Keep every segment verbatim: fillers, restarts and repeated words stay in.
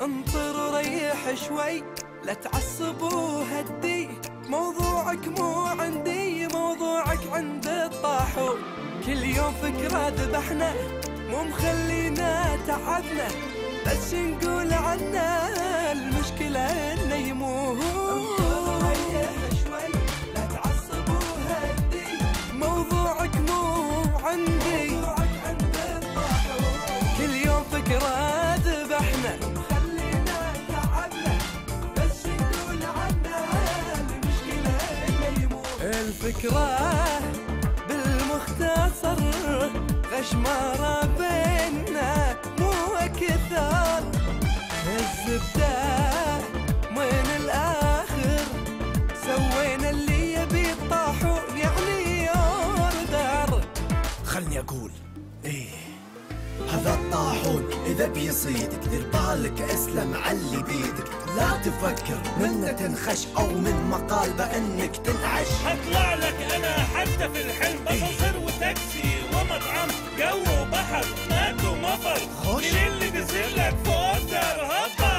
انطر وريح شوي لا تعصب وهدي، موضوعك مو عندي موضوعك عند الطاحون، كل يوم فكرة ذبحنا مو مخلينا تعبنا، بس نقول عنه المشكلة انه يموت. انطر وريح شوي لا تعصب وهدي، موضوعك مو عندي موضوعك عند الطاحون، كل يوم فكرة ذبحنا مخلينا تعبنا، بس نقول عنها المشكلة انه يموت. الفكرة بالمختصر غشمارة بينا مو كثر، الزبدة من الآخر سوينا اللي يبي الطاحون يعني اوردر. خلني اقول ايه هذا الطاحون اذا بيصيدك دير بالك اسلم علي بيدك، لا تفكر منه تنخش او من مقال بانك تنعش. هطلع لك انا حتى في الحلم بصير وتاكسي ومطعم جو وبحر مات ومطر، من اللي بيصير لك فوتر هبا.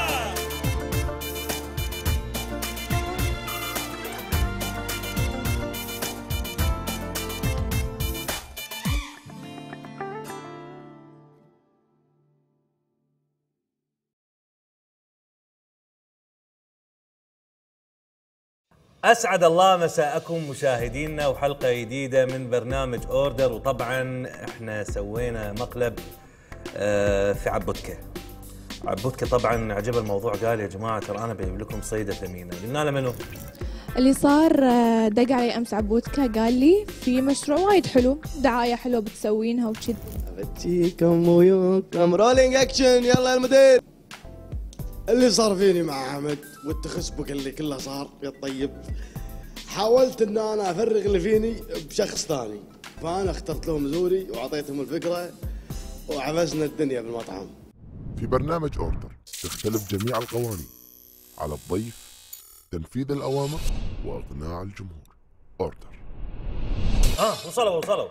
أسعد الله مساءكم مشاهدينا وحلقة جديدة من برنامج أوردر، وطبعا احنا سوينا مقلب في عبودكة. عبودكة طبعا عجب الموضوع، قال يا جماعة ترى أنا بجيب لكم صيدة ثمينة. قلنا له منو؟ اللي صار دق علي أمس عبودكة قال لي في مشروع وايد حلو، دعاية حلوة بتسوينها وكذا. بتجيكم ويوكم رولينج أكشن يلا يا المدير. اللي صار فيني مع حمد والتخسبك اللي كله صار يا الطيب، حاولت ان انا افرغ اللي فيني بشخص ثاني، فانا اخترت لهم زوري واعطيتهم الفكره وعفسنا الدنيا بالمطعم. في برنامج اوردر تختلف جميع القوانين، على الضيف تنفيذ الاوامر واقناع الجمهور. اوردر. اه وصلوا وصلوا.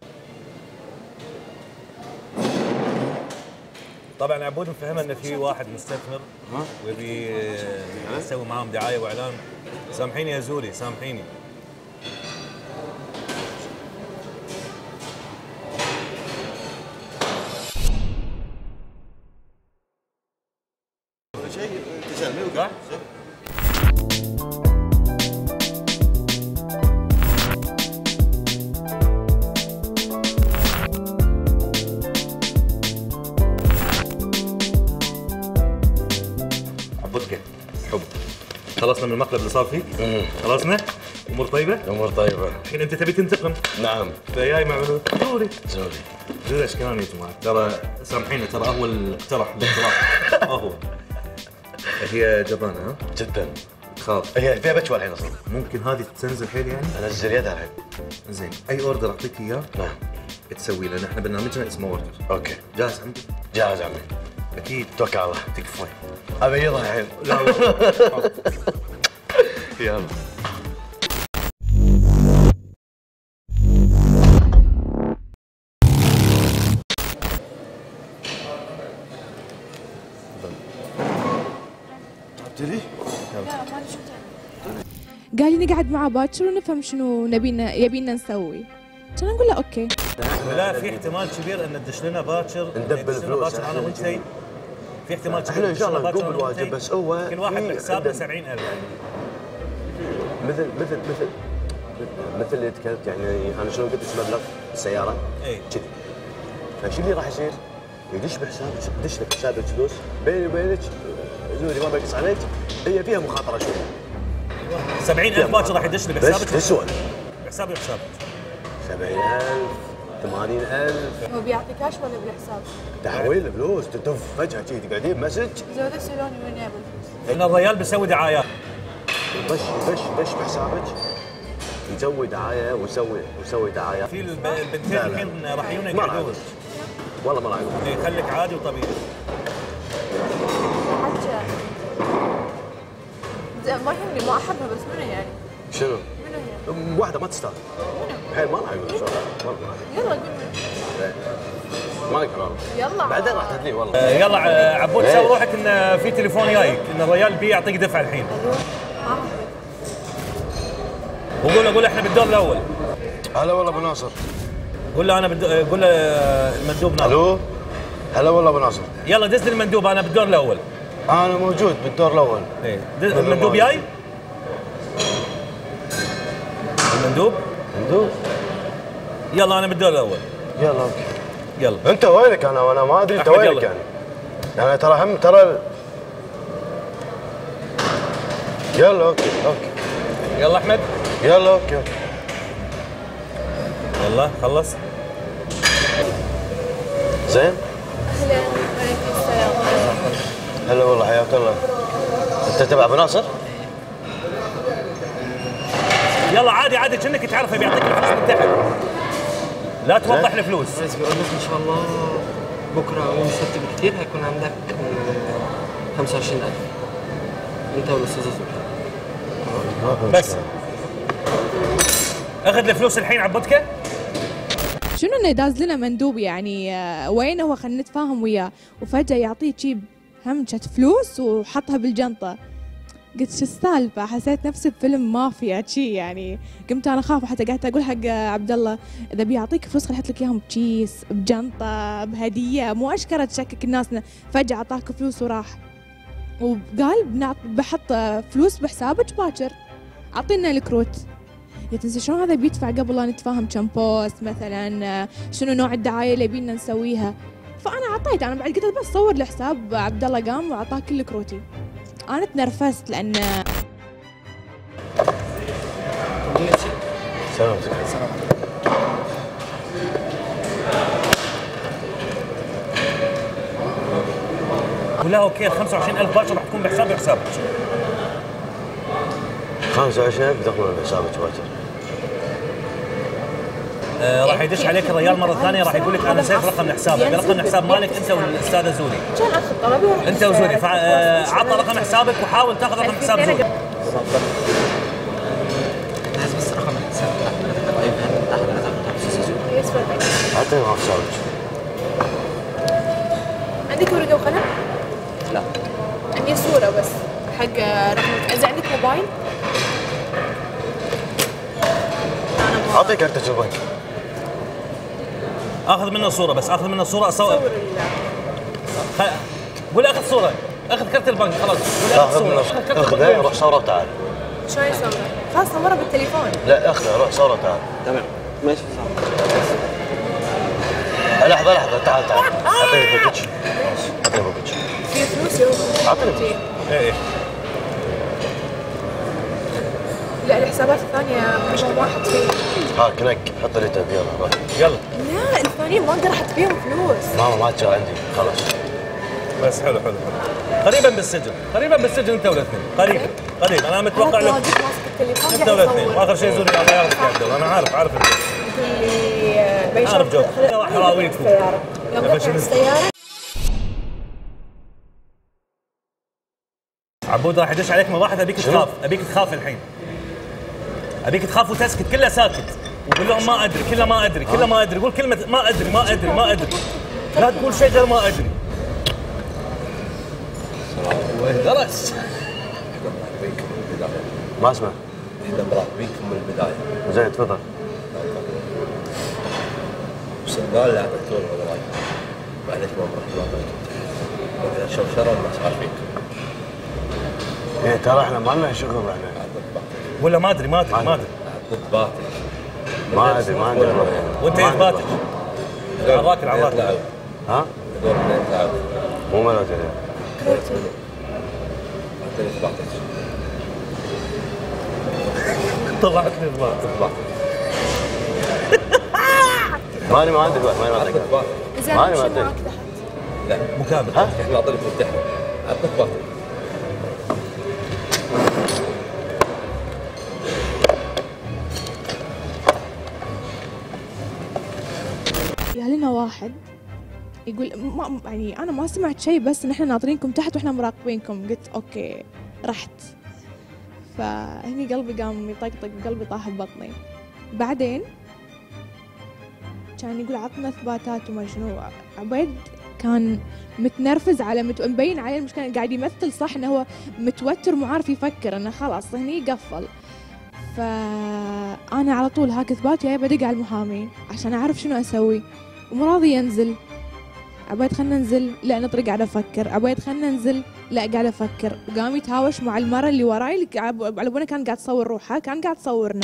طبعا عبود مفهمنا ان في واحد مستثمر ويبي يسوي معاهم دعايه واعلان. سامحيني يا زوري سامحيني. شيء تسلمي صح؟ حب خلصنا من المقلب اللي صار فيك؟ خلصنا؟ امور طيبه؟ امور طيبه. الحين انت تبي تنتقم؟ نعم. فجاي مع منو؟ زوري. زوري. زوري ايش كان يا جماعه؟ ترى سامحيني ترى هو اللي اقترح باقتراح. هو هي جبانه ها؟ جدا. تخاف. هي فيها بتشوى الحين اصلا. ممكن هذه تنزل حيل يعني؟ انزل يدها الحين. زين، اي اوردر اعطيك اياه؟ نعم. تسوي لنا احنا برنامجنا اسمه اوردر. اوكي. جاهز عندك؟ جاهز عمي. اكيد. توكل على الله. تكفى. ابيضها الحين. لا والله. يلا. لا ما قال لي نقعد معه باكر ونفهم شنو نبينا يبينا نسوي. كان نقول له اوكي. لا في احتمال كبير ان تدش لنا باكر ندبل الفلوس انا وانت. في احتمال كبير احنا ان شاء الله نقوم بالواجب، بس هو كل واحد بحسابه سبعين ألف يعني. مثل مثل مثل مثل اللي تكلمت يعني انا شلون قلت مبلغ السياره؟ اي كذي. فشو اللي راح يصير؟ يدش بحسابك يدش لك حسابك فلوس بيني وبينك زوري ما بقص عليك، هي فيها مخاطره شوي. سبعين ألف باكر راح يدش لي بحسابك؟ بس تسوى بحسابي وحسابك سبعين ألف ثمانين ألف. هو بيعطي كاش ولا بالحساب؟ تحويل فلوس تدف فجأة تيجي تقعدين مسج. زود يسألوني وين جايب الفلوس؟ لأن الرجال بيسوي دعايات. دش دش دش بحسابك يسوي دعاية ويسوي ويسوي دعاية. في البنتين الحين راح يجون يقعدون. والله ما راح يقعدون. اي خليك عادي وطبيعي. حجة ما يهمني ما احبها بس منو يعني؟ شنو؟ منو هي؟ واحدة ما تستاهل. الحين ما راح يقول ان شاء الله. يلا قول ما اقدر يلا بعدين راح تدري والله. آه، يلا آه، عبود سوي روحك ان في تليفون جايك ان الريال بيعطيك دفعه الحين. وقول له قول له احنا بالدور الاول. هلا والله ابو ناصر. قول له انا بدو... قول له آه، المندوب ناصر. الو هلا والله ابو ناصر. يلا دز لي المندوب انا بالدور الاول. انا موجود بالدور الاول. ايه دز- المندوب جاي؟ المندوب؟ مندوب؟ يلا انا بالدور الاول. يلا اوكي. يلا انت وينك انا وانا ما ادري انت أحمد وينك يلا. يعني. يعني ترى هم ترى ال- يلا اوكي اوكي. يلا احمد. يلا اوكي اوكي. يلا خلص. زين؟ اهلا وعليكم السلام. هلا والله حياك الله. انت تبع ابو ناصر؟ يلا عادي عادي كأنك تعرفه بيعطيك الفلوس من تحت. لا توضح الفلوس. بس بيقول لك ان شاء الله بكره يوم السبت بالكثير هيكون عندك خمسة وعشرين ألف انت والاستاذ زهير. بس اخذ الفلوس الحين عبودك. شنو انه داز لنا مندوب يعني آه، وين هو خلينا نتفاهم وياه وفجأة يعطيه شي همشة فلوس وحطها بالجنطة. قلت شو السالفة؟ حسيت نفسي بفيلم مافيا شي يعني. قمت انا خاف حتى قعدت اقول حق عبد الله اذا بيعطيك فلوس خليه يحط لك اياهم بكيس بجنطة بهدية مو اشكره تشكك الناس إنه فجأة اعطاك فلوس وراح. وقال بنعط بحط فلوس بحسابك باكر اعطينا الكروت. يا تنسى شلون هذا بيدفع قبل لا نتفاهم كم بوست مثلا شنو نوع الدعايه اللي بينا نسويها. فانا اعطيت انا بعد قلت بس صور الحساب عبد الله قام واعطاه كل كروتي. انا تنرفزت لان سلامتك. قول لها اوكي ال خمسة وعشرين ألف باكر راح تكون بحسابي وحسابك. خمسة وعشرين ألف دخلوا بحسابك باكر. آه راح يدش عليك الريال مره ثانيه راح يقول لك انا نسيت رقم الحساب، رقم الحساب مالك انت والاستاذه زولي. كان اخذ طلبي وراح انت وزولي فعطى رقم حسابك وحاول تاخذ رقم حساب زولي. عايز بس رقم الحساب تحت طيب تحت الاستاذ زهير. يسوى البنك. اعطيني رقم حسابك. عندك ورقه وقلم؟ لا عندي صوره بس حق رقمك. اذا عندك موبايل انا اعطي كارتة البنك. اخذ منه صوره بس اخذ منه صوره اصور. صور خ... قول اخذ صوره اخذ كرت البنك خلاص. قول اخذ اخذ صوره منه اخذ كرت اخذه البنك. روح صوره وتعال. شلون يصور؟ خلاص صوره بالتليفون. لا اخذه روح صوره وتعال. تمام ماشي لحظة لحظة تعال تعال. اعطيني بوكيتش. اعطيني بوكيتش. في فلوس يوم. اعطيني. ايه ايه لا الحسابات الثانيه ما احط فيها. ها كنك حط لي تبي يلا روح. يلا. لا الثانيين ما اقدر احط فيهم فلوس. ماما ما تشغل عندي خلاص. بس حلو حلو حلو. قريبا بالسجن قريبا بالسجن انت والاثنين قريبا قريبا انا متوقع انا لك واقف ماسك التليفون انت قاعد والاثنين اصور. واخر شيء زوري الله ياخذك يا عبد الله انا عارف عارف انت. يقول لي بيشوف عارف جو. راح اراويكم. السياره. يوم بس ركع شنو؟ السياره عبود راح يدش عليك من واحد ابيك تخاف ابيك تخاف الحين. ابيك تخاف وتسكت كله ساكت وقول لهم ما ادري كله ما ادري كله ما ادري قول كلمه ما ادري ما ادري ما ادري لا تقول شيء غير ما ادري. درس ما اسمع. احنا مراقبينكم من البدايه. زين تفضل. بس قال لا دكتور ولا وايد. معليش ما مرحبا بك. شوشره الناس عارفين. ايه ترى احنا ما لنا شغل احنا. ولا ما ادري ما ادري ما ادري. باطل. ما ادري ما عندي وانت ايش باتك؟ عراك العراك. ها؟ دور اثنين تعال. مو ملوت يعني. اعطيني سبعتك. طلعت لي الضغط. ماني ما عندي ماني ما عندي. اذا ماني ما امشي عندي. معك تحت. لا مو كامل. ها؟ احنا نعطيك مفتاح. اعطيك باطل. يا لنا واحد يقول ما يعني انا ما سمعت شيء بس ان احنا ناطرينكم تحت واحنا مراقبينكم. قلت اوكي رحت. فهني قلبي قام يطقطق وقلبي طاح ببطني. بعدين كان يقول عطنا اثباتات وما شنو. عبيد كان متنرفز على مت... مبين عليه المشكله، قاعد يمثل صح انه هو متوتر مو عارف يفكر، انه خلاص هني قفل. فانا على طول هاك اثبات جاي بدق على المحامي عشان اعرف شنو اسوي، ومو راضي ينزل. عبيد خلنا ننزل، لا نطري قاعد افكر. عبيد خلنا ننزل، لا قاعد افكر. وقام يتهاوش مع المره اللي وراي اللي على بالنا كان قاعد تصور روحها، كان قاعد تصورنا.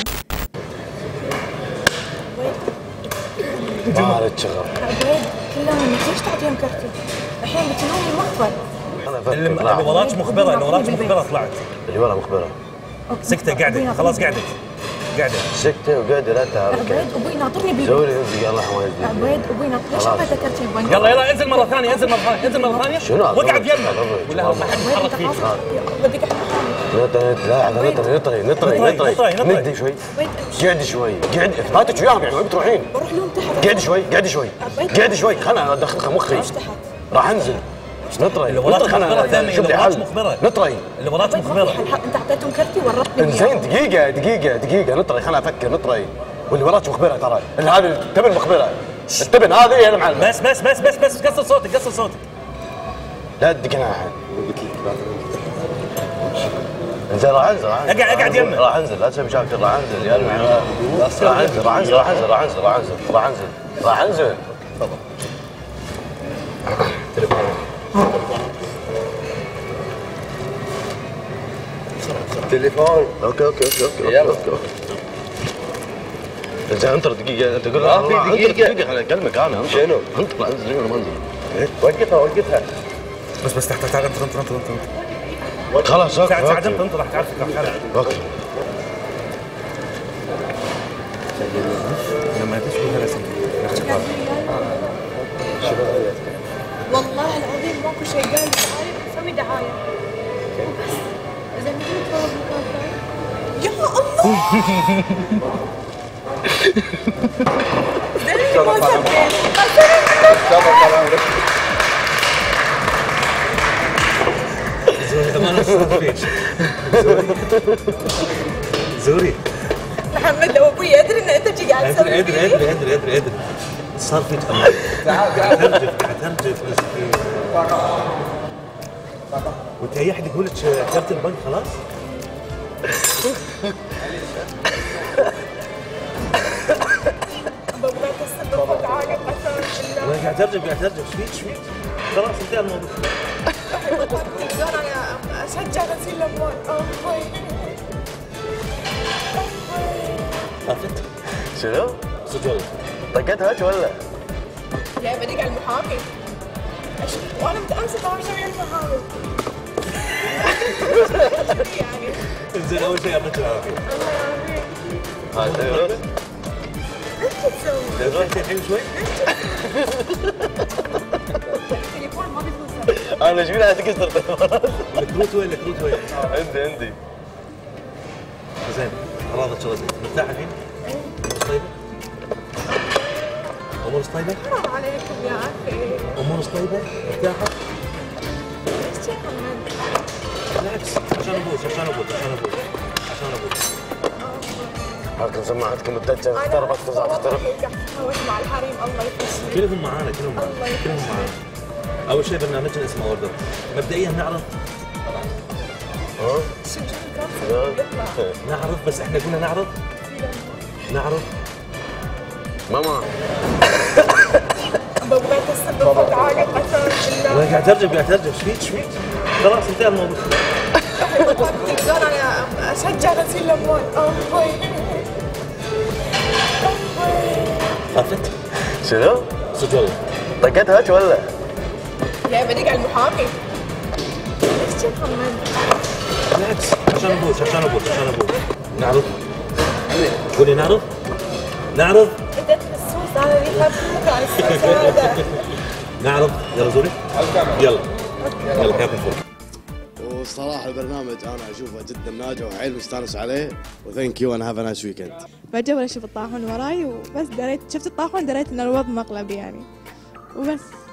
ما عليك شغل. عبيد كلهم ليش تعطيهم كرتي؟ الحين بتنوم المخبر. اللي وراك مخبره، اللي وراك مخبره طلعت. اللي ورا مخبره. سكتة قاعدة، خلاص قاعدة. قاعدة. سكتة وقاعدة لا تعرف. عبيد ابوي ناطرني بالبنك. زوري انت الله ما يهديك. عبيد ابوي ناطرني، ليش اعطيته كرتي البنك؟ يلا يلا انزل مرة ثانية، انزل مرة ثانية، انزل مرة ثانية. شنو؟ وقعد يمه. ولا ما حد يتحرك فيك. بدك المحامي. نطري لا نطري نطري نطري نطري ندي شوي. قعد شوي، قعد اثباتك وياهم يعني وين بتروحين؟ بروح لهم تحت. قعد شوي، قعد شوي. قعد شوي، خلنا ادخل مخي. راح انزل. نطري اللي وراك مخبرة ثانية، اللي وراك مخبرة. نطري. اللي وراك مخبرة. انت اعطيتهم كرتي ورطني. زين دقيقة دقيقة دقيقة نطري، خلنا افكر. نطري واللي وراك مخبرة ترى، هذه التبن مخبرة. التبن هذه هي المعلم. بس بس بس بس بس قصر صوتك، قصر صوتك. لا تدق هنا احد. انزين راح انزل اقعد اقعد يمه. راح انزل لا تسوي مشاكل. راح انزل يا راح انزل راح انزل راح انزل راح انزل راح انزل راح انزل راح انزل. تفضل. تليفون. تليفون. اوكي اوكي اوكي اوكي اوكي اوكي. زين انطر دقيقة، انت قول له في دقيقة دقيقة خليني اكلمك انا. انطر شنو؟ انطر انزل ولا ما انزل؟ وقفها وقفها. بس بس تحت تحت انطر انطر انطر انطر. خلاص اوكي. ساعد ساعد انطر راح تعرف راح تعرف. اوكي. لما تشوف هذا اسمه والله العظيم ماكو شيء قال لي سوي دعاية. زين نقول تفوق مكان ثاني. يا الله. زين ما سبيت. زوري. محمد لو ابوي يدري ان انت جي قاعد تسوي. ادري ادري ادري ادري ادري. صار فيك امان. تعال تعال ترجف ترجف مسكين. وانت اي احد يقول لك كرت البنك خلاص؟ بابا تسبب فوق عالم قسم انا قاعد ترجف قاعد ترجف ايش فيك ايش فيك؟ خلاص انتهى الموضوع. انا اشجع غسيل الاموال. اوه عرفت؟ شنو؟ سجل. طقتها هيك ولا؟ جاي بدق على المحامي. وانا متأمسة طبعا شوي المحامي. يعني. زين اول شيء يعطيك العافية. الله يعافيك. هاي تدرس؟ ايش تسوي؟ تدرس الحين شوي؟ التليفون ما بيفوز. انا ايش فيني تكسر تليفونات؟ الكروت وين الكروت وين؟ عندي عندي. زين اراضك شغله زين، مرتاح الحين؟ امورك طيبة؟ امورك طيبة؟ حرام عليكم يا اخي. امورك طيبة؟ مرتاحة؟ ايش يا محمد؟ بالعكس عشان ابوك عشان ابوك عشان ابوك عشان ابوك. هاكم سماعتكم الدجة اختربت تزعل تخترب. هوش مع الحريم الله يفشل. كلهم معانا كلهم معانا كلهم معانا. اول شيء برنامجنا اسمه اوردر. مبدئيا نعرف ها؟ نعرف بس احنا قلنا نعرف نعرف ماما بابا تسبب فوق عالم قسم بالله. انا قاعد ترجف قاعد ترجف ايش فيك ايش فيك؟ خلاص انتهى الموضوع. انا اشجع غسيل الاموال. اوه عرفت؟ شنو؟ سجل. طقتها هيك ولا؟ جاي بدق على المحامي. ايش يا محمد؟ بالعكس عشان ابوك عشان ابوك عشان ابوك. نعرف؟ قولي نعرف؟ نعرف؟ بدت السوس هذا اللي يخاف مكان السوس هذا. نعرف يلا زوري يلا يلا حياكم فوق. والصراحه البرنامج انا اشوفه جدا ناجح وحيل مستانس عليه وثانك يو انا هاف ا نايس ويكند. فجأة ولا اشوف الطاحون وراي وبس دريت شفت الطاحون دريت ان الوضع مقلب يعني وبس.